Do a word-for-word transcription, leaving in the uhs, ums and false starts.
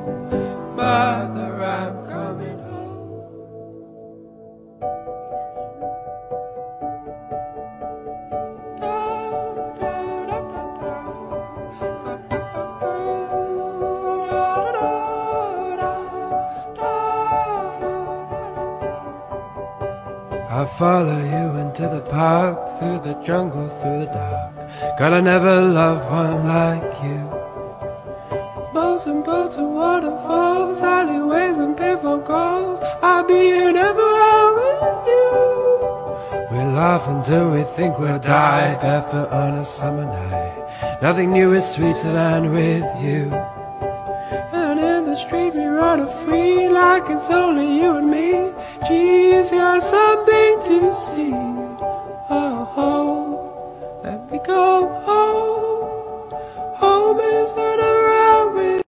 Mother, I'm coming home. I'll follow you into the park, through the jungle, through the dark. God, I never loved one like you. Boats and boats and waterfalls, alleyways and payphone calls. I'll be here everywhere with you. We laugh until we think we'll die, barefoot on a summer night. Nothing new is sweeter than with you. And in the street we run free, like it's only you and me. Geez, got something to see. Oh, oh, let me go.